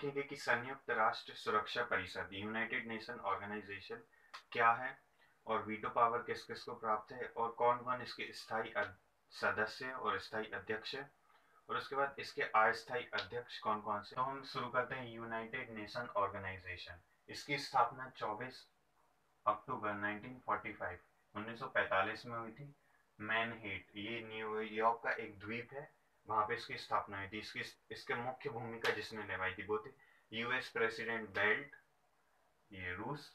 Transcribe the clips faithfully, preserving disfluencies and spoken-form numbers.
देखेंगे कि संयुक्त राष्ट्र सुरक्षा परिषद यूनाइटेड नेशन ऑर्गेनाइजेशन क्या है और वीटो पावर किस किस को प्राप्त है और कौन कौन इसके स्थायी सदस्य और स्थायी अध्यक्ष है, और उसके बाद इसके अस्थायी अध्यक्ष कौन कौन से। तो हम शुरू करते हैं यूनाइटेड नेशन ऑर्गेनाइजेशन। इसकी स्थापना चौबीस अक्टूबर उन्नीस सौ पैंतालीस में हुई थी। मैनहेट, ये न्यूयॉर्क का एक द्वीप है, वहां पे इसकी स्थापना हुई थी। इसकी इसके मुख्य भूमिका जिसने निभाई थी वो थे यूएस प्रेसिडेंट बेल्ट, ये रूस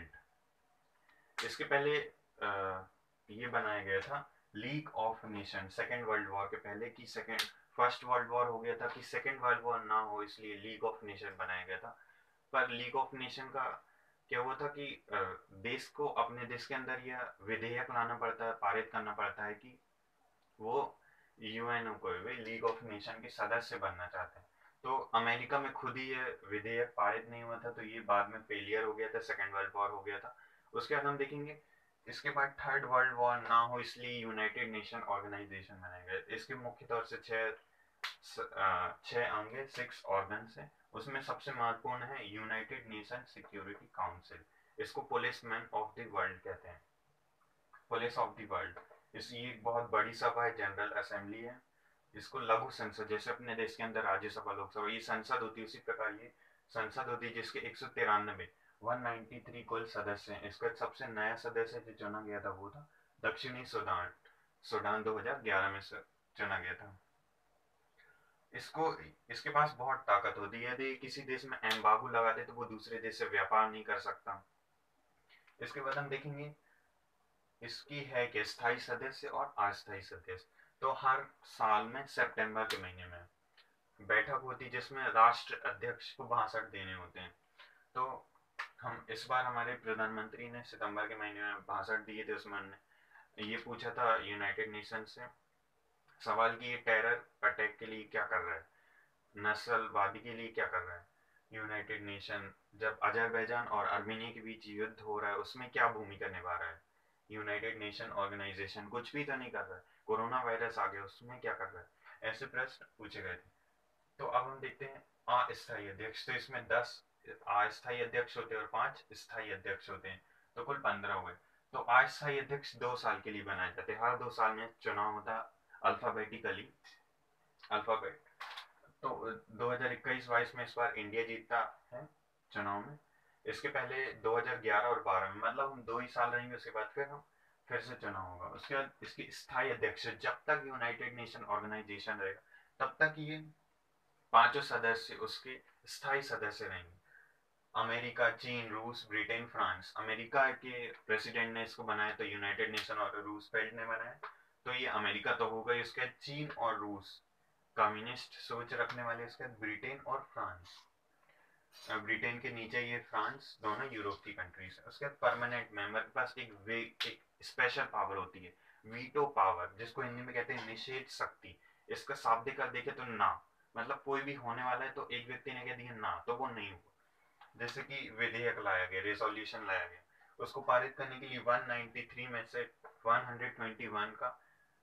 बेल्ट। इसके पहले आ, ये बनाया गया था league of nation second world war के पहले, की सेकेंड फर्स्ट वर्ल्ड वॉर हो गया था कि सेकेंड वर्ल्ड वॉर ना हो, इसलिए लीग ऑफ नेशन बनाया गया था। पर लीग ऑफ नेशन का क्या हुआ था कि देश को अपने देश के अंदर यह विधेयक लाना पड़ता है, पारित करना पड़ता है कि वो यूएनओ को लीग ऑफ नेशन के सदस्य बनना चाहते हैं। तो अमेरिका में खुद ही ये विधेयक पारित नहीं हुआ था, तो ये बाद में फेलियर हो गया था, सेकेंड वर्ल्ड वॉर हो गया था। उसके बाद हम देखेंगे इसके बाद थर्ड वर्ल्ड वॉर ना हो, इसलिए यूनाइटेड नेशन ऑर्गेनाइजेशन बनाया गया। इसके मुख्य तौर से छह छह अंग है, सिक्स ऑर्गन्स है। उसमें सबसे महत्वपूर्ण है यूनाइटेड नेशन सिक्योरिटी काउंसिल। इसको policeman of the world कहते हैं, पुलिस ऑफ द वर्ल्ड। इस ये एक बहुत बड़ी सभा है, जनरल असेंबली है। इसको लघु संसद, जैसे अपने देश के अंदर राज्यसभा लोकसभा ये संसद होती है, उसी प्रकार ये संसद होती है, जिसके एक सौ तिरानबे वन नाइन्टी थ्री कुल सदस्य हैं। इसका सबसे नया सदस्य जो चुना गया था वो था दक्षिणी सूडान सूडान दो हज़ार ग्यारह में चुना गया था। इसको इसके पास बहुत ताकत होती है, यदि किसी देश में एम्बागो लगा दे तो वो दूसरे देश से व्यापार नहीं कर सकता। इसके बाद हम देखेंगे इसकी है कि स्थायी सदस्य और अस्थायी सदस्य। तो हर साल में सितंबर के महीने में बैठक होती है जिसमें राष्ट्र अध्यक्ष को भाषण देने होते हैं। तो हम इस बार हमारे प्रधानमंत्री ने सितंबर के महीने में भाषण दिए थे, उसमें ये पूछा था यूनाइटेड नेशन से सवाल कि ये टेरर अटैक के लिए क्या कर रहा है, नस्लवादी के लिए क्या कर रहा है। यूनाइटेड नेशन जब अजरबैजान और आर्मेनिया के बीच युद्ध हो रहा है उसमें क्या भूमिका निभा रहा है। यूनाइटेड नेशन ऑर्गेनाइजेशन कुछ भी तो नहीं कर रहा है। कोरोना वायरस आ गया उसमें क्या कर रहा है। ऐसे प्रश्न पूछे गए थे। तो अब हम देखते हैं अस्थायी अध्यक्ष। तो इसमें दस अस्थायी अध्यक्ष होते हैं और पांच स्थायी अध्यक्ष होते हैं, तो कुल पंद्रह हुए। तो अस्थायी अध्यक्ष दो साल के लिए बनाए जाते हैं, हर दो साल में चुनाव होता है अल्फाबेटिकली अल्फाबेट। तो दो हज़ार इक्कीस बाईस में इस बार इंडिया जीतता है चुनाव में। इसके पहले दो हज़ार ग्यारह और बारह में, मतलब हम दो ही साल रहेंगे, उसके बाद फिर हम फिर से चुनाव होगा। उसके बाद इसकी स्थायी अध्यक्ष, जब तक यूनाइटेड नेशन ऑर्गेनाइजेशन रहेगा तब तक ये पांचों सदस्य उसके स्थायी सदस्य रहेंगे। अमेरिका, चीन, रूस, ब्रिटेन, फ्रांस। अमेरिका के प्रेसिडेंट ने इसको बनाया तो यूनाइटेड नेशन और रूसवेल्ट ने बनाया, तो ये अमेरिका तो होगा। इसके चीन और रूस कम्युनिस्ट सोच रखने वाले, इसके ब्रिटेन और फ्रांस। ब्रिटेन के नीचे ये फ्रांस, दोनों यूरोप की कंट्रीज है। उसके बाद परमानेंट मेंबर के पास एक वे एक स्पेशल पावर होती है, वीटो पावर, जिसको हिंदी में कहते हैं निषेध शक्ति। इसका शाब्दिक अर्थ देखे तो ना, मतलब कोई भी होने वाला है तो एक व्यक्ति ने कह दिया ना तो वो नहीं होगा। जैसे कि विधेयक लाया गया, रेजोल्यूशन लाया गया, उसको पारित करने के लिए एक सौ तिरानवे में से एक सौ इक्कीस का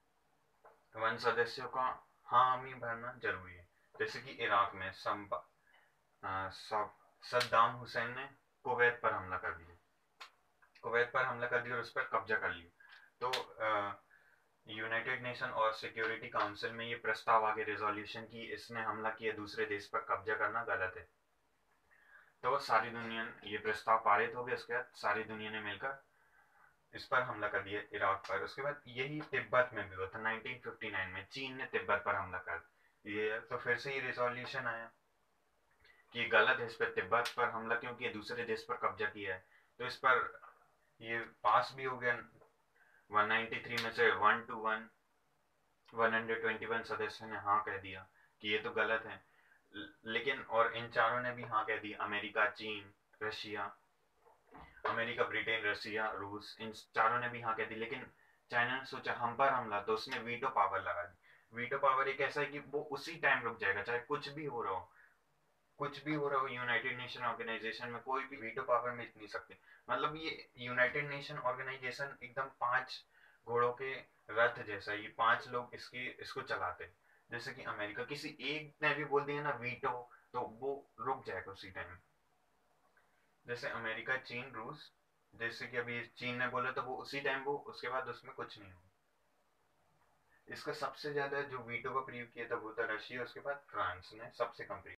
वन सदस्यों का हामी भरना जरूरी है। जैसे कि इराक में संपा सद्दाम हुसैन ने कुवैत पर हमला कर दिया कुवैत पर हमला कर दिया और उस पर कब्जा कर लिया। तो यूनाइटेड नेशन और सिक्योरिटी काउंसिल में ये प्रस्ताव आगे रेजोल्यूशन की इसने हमला किया, दूसरे देश पर कब्जा करना गलत है। तो सारी दुनिया ये प्रस्ताव पारित हो गया। उसके बाद सारी दुनिया ने मिलकर इस पर हमला कर दिया, इराक पर। उसके बाद यही तिब्बत में भी हुआ था उन्नीस सौ उनसठ में, चीन ने तिब्बत पर हमला कर दिया। तो फिर से ये रेजोल्यूशन आया कि गलत है इस पर तिब्बत पर हमला, क्योंकि ये दूसरे देश पर कब्जा किया है। तो इस पर ये पास भी हो गया। एक सौ तिरानवे में से वन टू वन एक सौ इक्कीस सदस्यों ने हाँ कह दिया कि ये तो गलत है। लेकिन और इन चारों ने भी हाँ कह दी, अमेरिका, चीन, रशिया, अमेरिका, ब्रिटेन, रशिया, रूस, इन चारों ने भी हाँ कह दी। लेकिन चाइना ने सोचा हम पर हमला, तो उसने वीटो पावर लगा दी। वीटो पावर एक ऐसा है कि वो उसी टाइम रुक जाएगा, चाहे कुछ भी हो रहा हो कुछ भी हो रहा हो यूनाइटेड नेशन ऑर्गेनाइजेशन में, कोई भी वीटो पावर में नहीं सकते। मतलब ये यूनाइटेड नेशन ऑर्गेनाइजेशन एकदम पांच घोड़ों के रथ जैसा, ये पांच लोग इसकी इसको चलाते। जैसे कि अमेरिका, किसी एक ने भी बोल दिया ना वीटो, तो वो रुक जाएगा उसी टाइम। जैसे अमेरिका, चीन, रूस, जैसे कि अभी चीन ने बोला तो वो उसी टाइम वो, उसके बाद उसमें कुछ नहीं होगा। इसका सबसे ज्यादा जो वीटो का प्रयोग किया था वो था रशिया, उसके बाद फ्रांस ने सबसे कम प्रयोग